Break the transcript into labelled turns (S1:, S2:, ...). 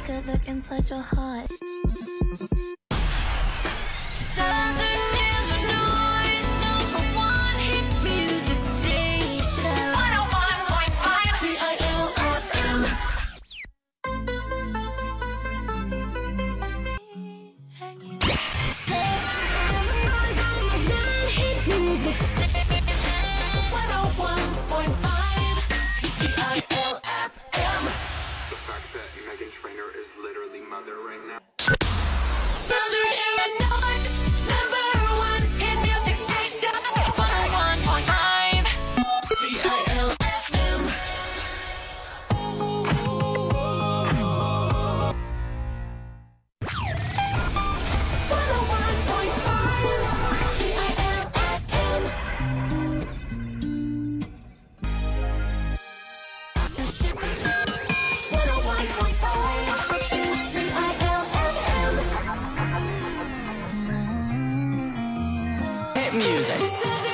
S1: good look inside your heart.
S2: Southern Illinois' #1 hit music station. 101.5 CIL FM. Southern Illinois' #1 hit music station. 101.5 CIL FM.
S3: The fact that Megan Trainor is literally mother right now.
S2: Southern Illinois' #1 hit music station. 101.5 CIL FM.
S4: Hit music.